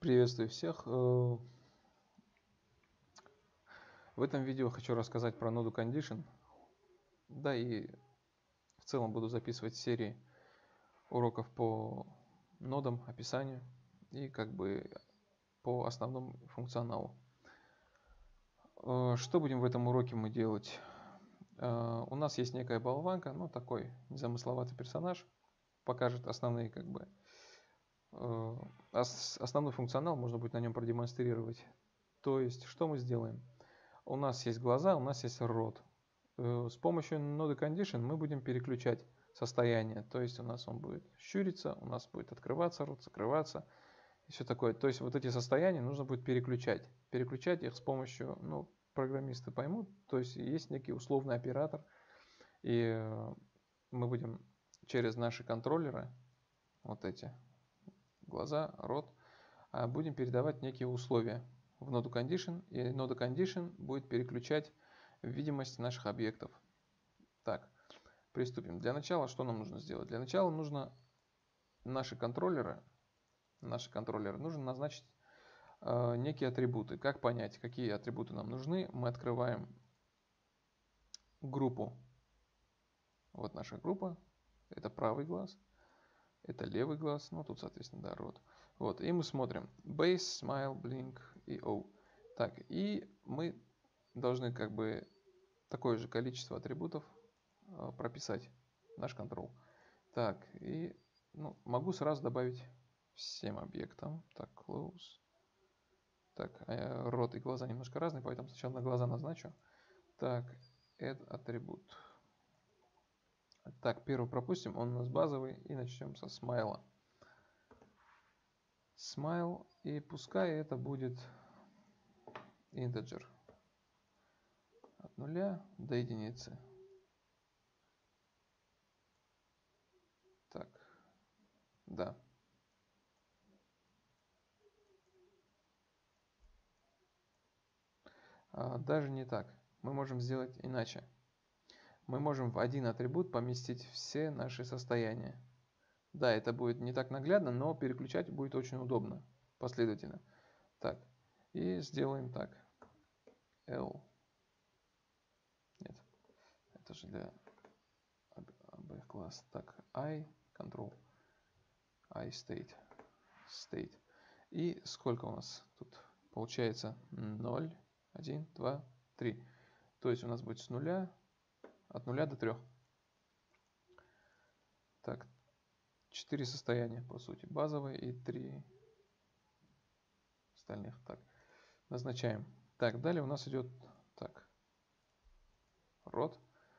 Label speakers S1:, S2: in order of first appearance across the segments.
S1: Приветствую всех. В этом видео хочу рассказать про ноду Condition. Да, и в целом буду записывать серии уроков по нодам, описанию и по основному функционалу. Что будем в этом уроке мы делать? У нас есть некая болванка, такой незамысловатый персонаж, покажет основные основной функционал, можно будет на нем продемонстрировать. То есть, что мы сделаем? У нас есть глаза, у нас есть рот. С помощью ноды Condition мы будем переключать состояние. То есть у нас он будет щуриться, у нас будет открываться рот, закрываться и все такое. То есть вот эти состояния нужно будет переключать. Переключать их с помощью, программисты поймут. То есть есть некий условный оператор. И мы будем через наши контроллеры, вот эти глаза, рот, будем передавать некие условия в ноду Condition, и нода Condition будет переключать видимость наших объектов. Так, приступим. Для начала что нам нужно сделать? Для начала нужно наши контроллеры нужно назначить некие атрибуты. Как понять, какие атрибуты нам нужны? Мы открываем группу. Вот наша группа. Это правый глаз. Это левый глаз. Тут, соответственно, да, рот. Вот, и мы смотрим. Base, Smile, Blink и O. Так, и мы должны такое же количество атрибутов прописать наш control. Так, и могу сразу добавить всем объектам. Так, close. Так, рот и глаза немножко разные, поэтому сначала на глаза назначу. Так, add атрибут. Так, первый пропустим, он у нас базовый, и начнем со смайла. Smile, и пускай это будет integer. От 0 до единицы. Так, да. Даже не так. Мы можем сделать иначе. Мы можем в один атрибут поместить все наши состояния. Да, это будет не так наглядно, но переключать будет очень удобно, последовательно. Так, и сделаем так. L. Нет, это же для обоих класс. Так, I, control, I state, state. И сколько у нас тут получается? 0, 1, 2, 3. То есть у нас будет от 0 до 3. Так, 4 состояния, по сути, базовые и 3 остальных. Так, назначаем. Так, далее у нас идет так, рот.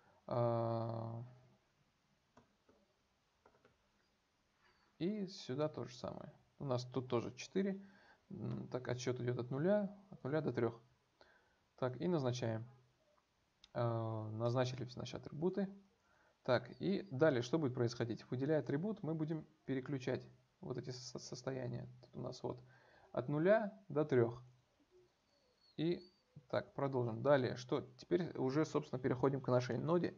S1: И сюда то же самое. У нас тут тоже 4. Так, отсчет идет от 0 до 3. Так, и назначаем. Назначили все наши атрибуты. Так, и далее что будет происходить? Выделяя атрибут, мы будем переключать вот эти состояния. Тут у нас вот от 0 до 3. И так, продолжим. Далее, что? Теперь уже, собственно, переходим к нашей ноде.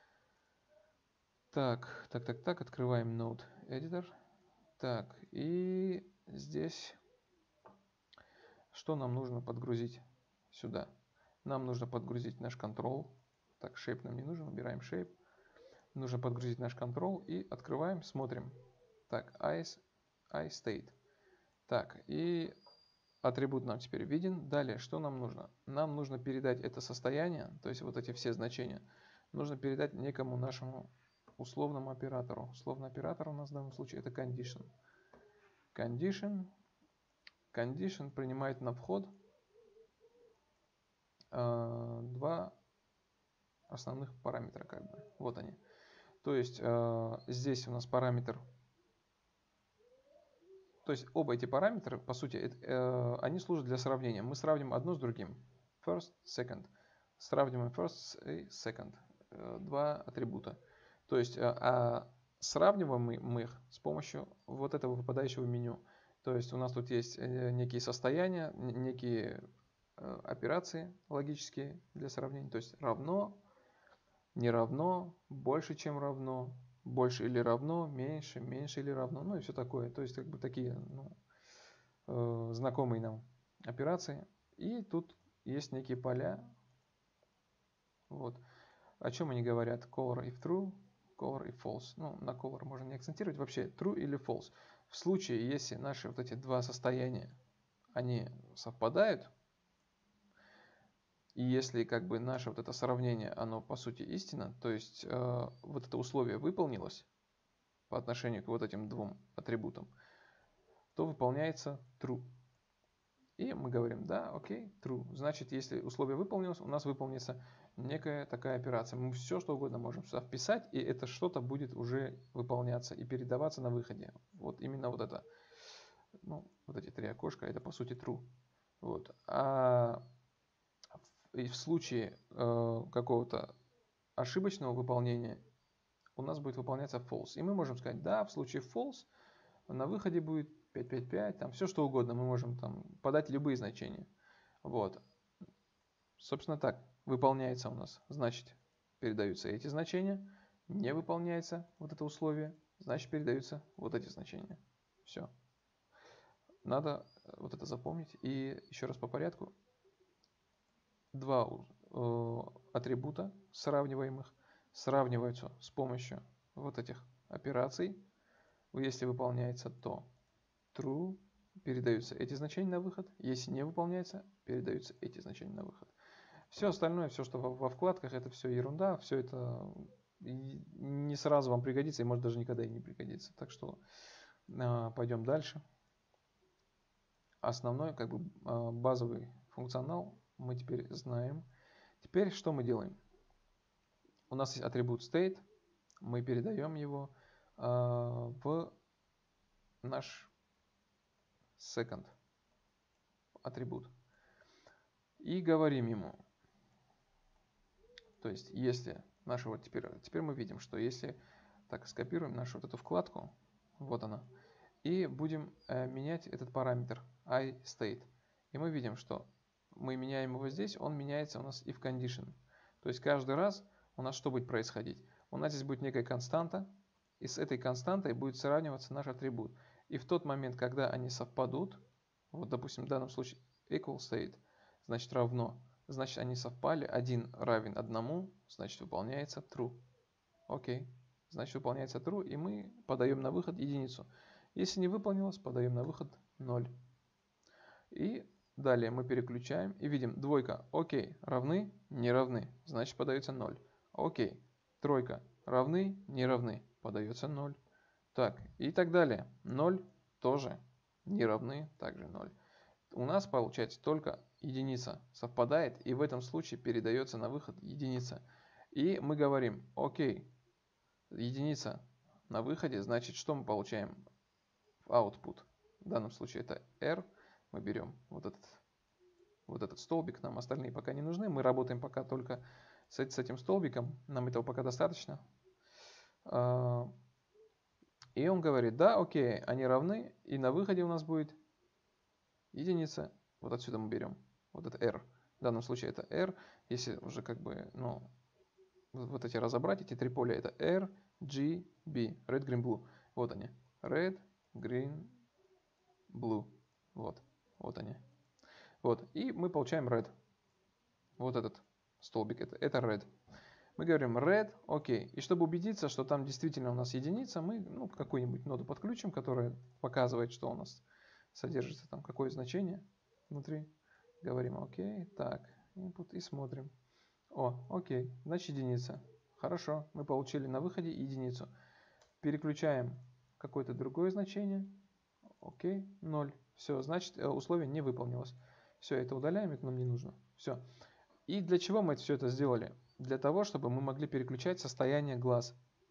S1: Так, открываем Node Editor. Так, и здесь что нам нужно подгрузить сюда? Нам нужно подгрузить наш control. Так, shape нам не нужен, убираем shape. Нужно подгрузить наш control и открываем, смотрим. Так, iState. Так, и атрибут нам теперь виден. Далее, что нам нужно? Нам нужно передать это состояние, то есть вот эти все значения, нужно передать некому нашему условному оператору. Условный оператор у нас в данном случае это condition. Condition принимает на вход два основных параметра, Вот они. То есть здесь у нас параметр. То есть оба эти параметра, по сути, они служат для сравнения. Мы сравним одно с другим. First, second. Сравниваем first и second. Два атрибута. То есть сравниваем мы их с помощью вот этого выпадающего меню. То есть у нас тут есть некие состояния, некие операции логические для сравнения. То есть равно, не равно, больше, чем равно, больше или равно, меньше, меньше или равно, и все такое. То есть такие знакомые нам операции. И тут есть некие поля. Вот. О чем они говорят? Color if true, color if false. Ну, на color можно не акцентировать. Вообще, true или false. В случае, если наши вот эти два состояния, они совпадают, и если как бы наше вот это сравнение, оно по сути истина, то есть вот это условие выполнилось по отношению к вот этим двум атрибутам, то выполняется true. И мы говорим, да, окей, true. Значит, если условие выполнилось, у нас выполнится некая такая операция. Мы все, что угодно можем сюда вписать, и это что-то будет уже выполняться и передаваться на выходе. Вот именно вот это. Ну, вот эти три окошка, это по сути true. Вот. И в случае какого-то ошибочного выполнения у нас будет выполняться false. И мы можем сказать, да, в случае false на выходе будет 555, там все что угодно, мы можем там подать любые значения. Вот. Собственно так, выполняется у нас, значит, передаются эти значения, не выполняется вот это условие, значит, передаются вот эти значения. Все. Надо вот это запомнить. И еще раз по порядку. Два атрибута сравниваемых сравниваются с помощью вот этих операций. Если выполняется, то true, передаются эти значения на выход. Если не выполняется, передаются эти значения на выход. Все остальное, все, что во вкладках, это все ерунда, все это не сразу вам пригодится и может даже никогда и не пригодится. Так что пойдем дальше. Основной, как бы базовый функционал мы теперь знаем. Теперь что мы делаем? У нас есть атрибут state, мы передаем его в наш second атрибут. И говорим ему, то есть если наша вот теперь мы видим, что если так скопируем нашу вот эту вкладку, вот она, и будем менять этот параметр iState. И мы видим, что мы меняем его здесь, он меняется у нас if condition. То есть каждый раз у нас что будет происходить? У нас здесь будет некая константа, и с этой константой будет сравниваться наш атрибут. И в тот момент, когда они совпадут, вот допустим в данном случае equal state, значит равно, значит они совпали, 1 равен 1, значит выполняется true. Окей, значит выполняется true, и мы подаем на выход единицу. Если не выполнилось, подаем на выход 0. И далее мы переключаем и видим двойка, окей, равны, не равны, значит подается 0. Окей, тройка, равны, не равны, подается 0. Так, и так далее. 0 тоже не равны, также 0. У нас получается только единица совпадает, и в этом случае передается на выход единица. И мы говорим, окей, единица на выходе, значит, что мы получаем в output? В данном случае это R. Мы берем вот этот столбик, нам остальные пока не нужны. Мы работаем пока только с этим столбиком, нам этого пока достаточно. И он говорит, да, окей, они равны, и на выходе у нас будет единица. Вот отсюда мы берем вот это R. В данном случае это R. Если уже как бы, ну, вот эти разобрать, эти три поля, это R, G, B. Red, Green, Blue. Вот они. Red, Green, Blue. Вот они. Вот. И мы получаем red. Вот этот столбик, это red. Мы говорим red, окей. И чтобы убедиться, что там действительно у нас единица, мы какую-нибудь ноду подключим, которая показывает, что у нас содержится там какое значение внутри. Говорим окей, так, input и смотрим. О, окей, значит единица. Хорошо, мы получили на выходе единицу. Переключаем какое-то другое значение. Окей, 0. Все, значит условие не выполнилось. Все, это удаляем, это нам не нужно. Все. И для чего мы все это сделали? Для того, чтобы мы могли переключать состояние глаз.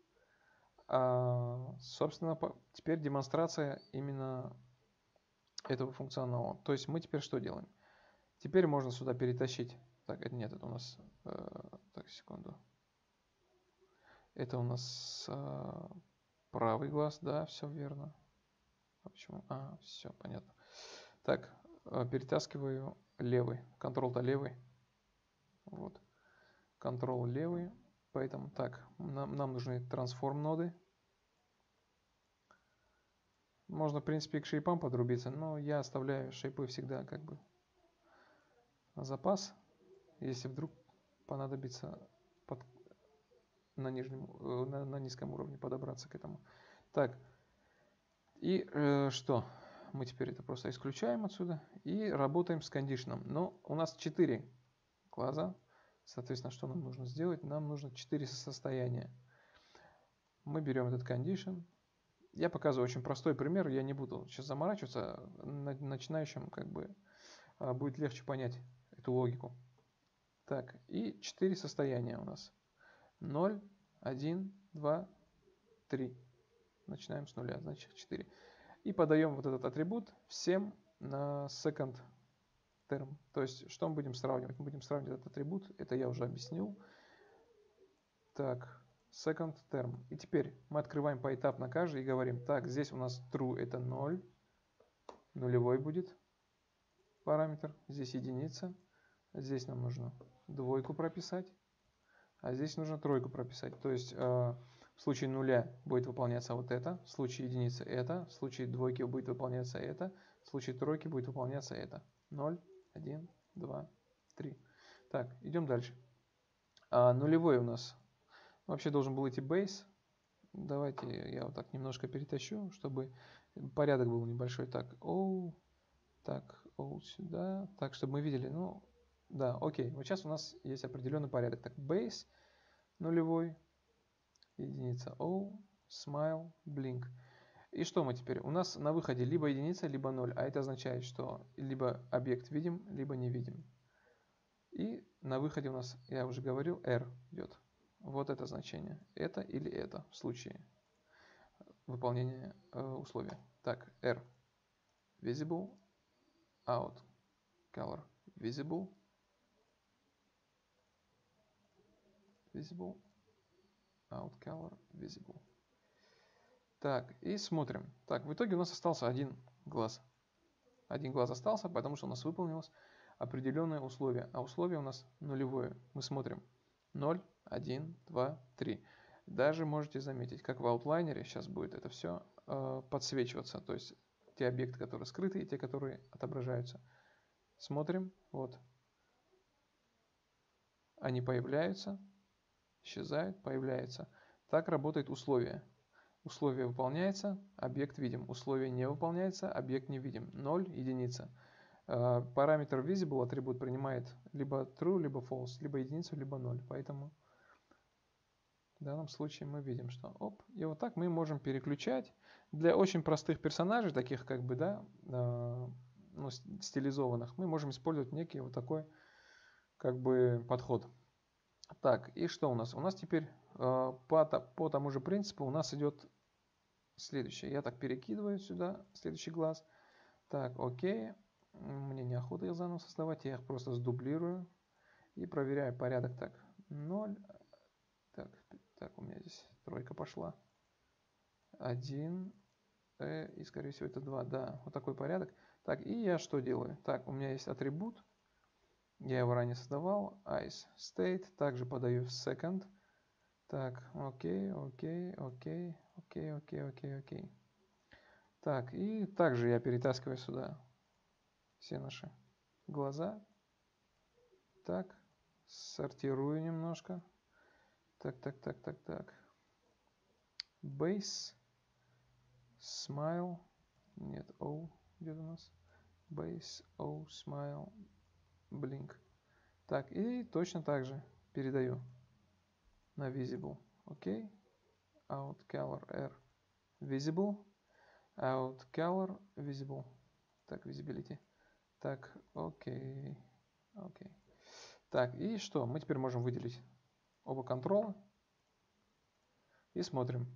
S1: Собственно, теперь демонстрация именно этого функционала. То есть мы теперь что делаем? Теперь можно сюда перетащить. Так, это нет, это у нас... так, секунду. Это у нас правый глаз, да, все верно. А почему? Все, понятно. Так, перетаскиваю левый. Ctrl-то левый. Вот. Ctrl левый. Поэтому так, нам нужны трансформ ноды. Можно, в принципе, и к шейпам подрубиться, но я оставляю шейпы всегда как бы на запас, если вдруг понадобится на низком уровне подобраться к этому. Так, и что? Мы теперь это просто исключаем отсюда и работаем с кондишном. Но у нас 4 глаза, соответственно, что нам нужно сделать? Нам нужно 4 состояния. Мы берем этот кондишн. Я показываю очень простой пример, я не буду сейчас заморачиваться, начинающим как бы будет легче понять эту логику. Так, и 4 состояния у нас. 0, 1, 2, 3. Начинаем с нуля, значит 4. И подаем вот этот атрибут всем на second term. То есть, что мы будем сравнивать? Мы будем сравнивать этот атрибут, это я уже объяснил. Так, second term. И теперь мы открываем поэтапно каждый и говорим, так, здесь у нас true это 0, нулевой будет параметр, здесь единица, здесь нам нужно двойку прописать, а здесь нужно тройку прописать. То есть в случае нуля будет выполняться вот это, в случае единицы это, в случае двойки будет выполняться это, в случае тройки будет выполняться это. 0, 1, 2, 3. Так, идем дальше. Нулевой у нас вообще должен был идти base. Давайте я вот так немножко перетащу, чтобы порядок был небольшой. Так, O, так, O сюда, так, чтобы мы видели, ну, да, окей. Вот сейчас у нас есть определенный порядок. Так, base нулевой, единица O, smile, blink. И что мы теперь? У нас на выходе либо единица, либо 0, а это означает, что либо объект видим, либо не видим. И на выходе у нас, я уже говорил, R идет. Вот это значение. Это или это в случае выполнения условия. Так, R visible, out color visible, visible, out color visible. Так, и смотрим. Так, в итоге у нас остался один глаз. Один глаз остался, потому что у нас выполнилось определенное условие. А условие у нас нулевое. Мы смотрим 0, 1, 2, 3. Даже можете заметить, как в аутлайнере сейчас будет это все подсвечиваться. То есть те объекты, которые скрыты, и те, которые отображаются. Смотрим, вот. Они появляются, исчезают, появляются. Так работает условие. Условие выполняется, объект видим. Условие не выполняется, объект не видим. 0, единица. Параметр visible, атрибут, принимает либо true, либо false, либо единицу, либо 0. Поэтому в данном случае мы видим, что оп. И вот так мы можем переключать. Для очень простых персонажей, таких как бы, да, ну, стилизованных, мы можем использовать некий вот такой как бы подход. Так, и что у нас? У нас теперь по тому же принципу у нас идет следующее. Я так перекидываю сюда следующий глаз. Так, окей. Мне неохота их заново создавать. Я их просто сдублирую. И проверяю порядок. Так, 0. Так, у меня здесь тройка пошла. 1. И, скорее всего, это 2. Да, вот такой порядок. Так, и я что делаю? Так, у меня есть атрибут. Я его ранее создавал. Ice state. Также подаю в second. Так, окей. Так, и также я перетаскиваю сюда все наши глаза. Так, сортирую немножко. Так. Base, smile, нет, O, где-то у нас. Base, O, smile, blink. Так, и точно так же передаю на visible. Окей. Out color R visible. Out color visible. Так, visibility. Так, окей. Так, и что? Мы теперь можем выделить оба контрола. И смотрим.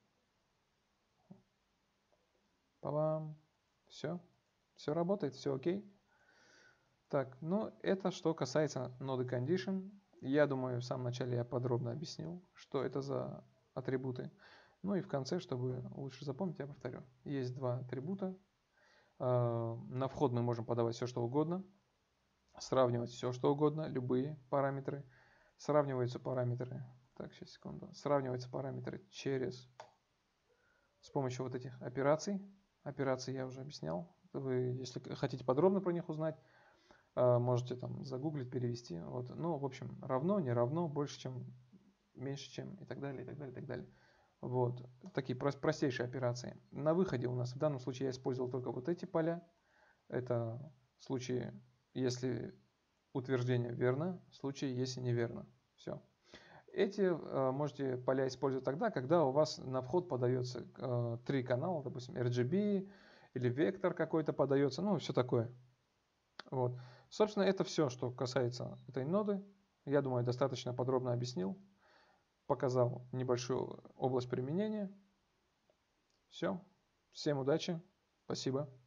S1: Па-бам. Все. Все работает, все окей. Так, ну это что касается ноды condition. Я думаю, в самом начале я подробно объяснил, что это за атрибуты. Ну и в конце, чтобы лучше запомнить, я повторю. Есть два атрибута. На вход мы можем подавать все, что угодно. Сравнивать все, что угодно, любые параметры. Сравниваются параметры. Так, сейчас, секунду. Сравниваются параметры с помощью вот этих операций. операции я уже объяснял. Вы, если хотите подробно про них узнать, можете там загуглить, перевести. Вот. Ну, в общем, равно, не равно, больше, чем, меньше, чем и так далее, и так далее, и так далее. Вот. Такие простейшие операции. На выходе у нас в данном случае я использовал только вот эти поля. Это в случае, если утверждение верно, в случае, если неверно. Все. Эти можете поля использовать тогда, когда у вас на вход подается 3 канала, допустим, RGB или вектор какой-то подается, ну, все такое. Вот. Собственно, это все, что касается этой ноды. Я думаю, достаточно подробно объяснил, показал небольшую область применения. Все. Всем удачи. Спасибо.